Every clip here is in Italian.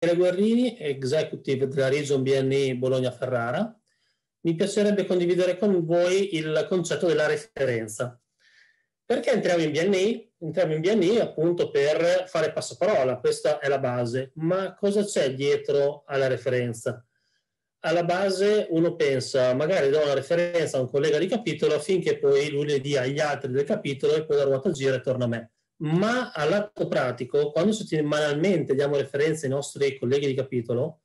Guerrini, executive della Region BNI Bologna-Ferrara. Mi piacerebbe condividere con voi il concetto della referenza. Perché entriamo in BNI? Entriamo in BNI appunto per fare passaparola, questa è la base. Ma cosa c'è dietro alla referenza? Alla base uno pensa, magari do una referenza a un collega di capitolo affinché poi lui le dia agli altri del capitolo e poi la ruota gira e torna a me. Ma all'atto pratico, quando settimanalmente diamo referenze ai nostri colleghi di capitolo,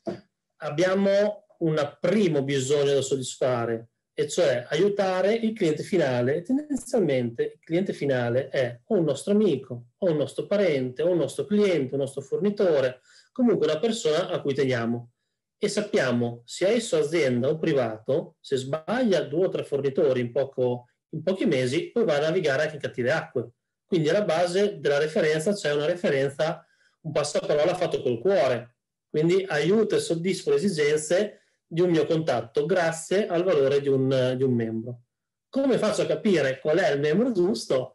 abbiamo un primo bisogno da soddisfare, e cioè aiutare il cliente finale. E tendenzialmente il cliente finale è o un nostro amico, o un nostro parente, o un nostro cliente, un nostro fornitore, comunque una persona a cui teniamo. E sappiamo, sia esso azienda o privato, se sbaglia 2 o 3 fornitori in pochi mesi, poi va a navigare anche in cattive acque. Quindi alla base della referenza c'è una referenza, un passaparola fatto col cuore. Quindi aiuto e soddisfo le esigenze di un mio contatto grazie al valore di un membro. Come faccio a capire qual è il membro giusto?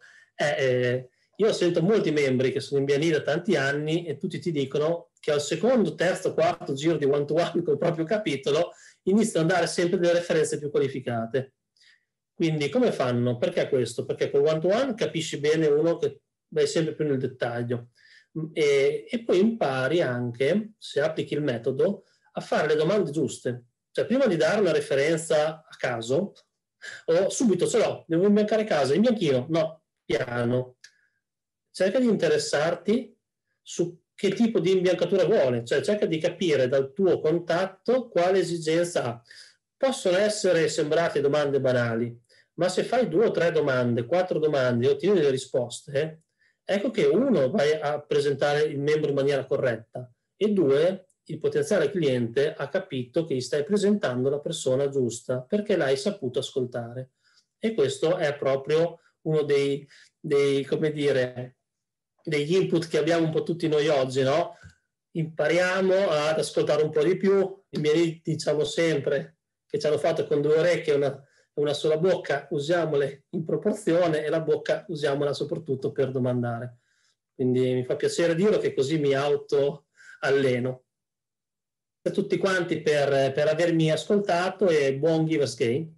Io sento molti membri che sono in BNI da tanti anni e tutti ti dicono che al secondo, terzo, quarto giro di one-to-one col proprio capitolo iniziano a dare sempre delle referenze più qualificate. Quindi come fanno? Perché questo? Perché col one-to-one capisci bene uno che vai sempre più nel dettaglio e poi impari anche, se applichi il metodo, a fare le domande giuste. Cioè prima di dare una referenza a caso, o subito ce l'ho, devo imbiancare casa, imbianchino, no, piano. Cerca di interessarti su che tipo di imbiancatura vuole, cioè cerca di capire dal tuo contatto quale esigenza ha. Possono essere sembrate domande banali, ma se fai 2 o 3 domande, 4 domande e ottieni delle risposte, ecco che uno, vai a presentare il membro in maniera corretta e 2, il potenziale cliente ha capito che gli stai presentando la persona giusta perché l'hai saputo ascoltare. E questo è proprio uno come dire, degli input che abbiamo un po' tutti noi oggi, no? Impariamo ad ascoltare un po' di più. I miei diciamo sempre che ci hanno fatto con 2 orecchie e una sola bocca, usiamole in proporzione e la bocca usiamola soprattutto per domandare. Quindi mi fa piacere dirlo che così mi auto alleno. A tutti quanti per avermi ascoltato e buon Givers Game.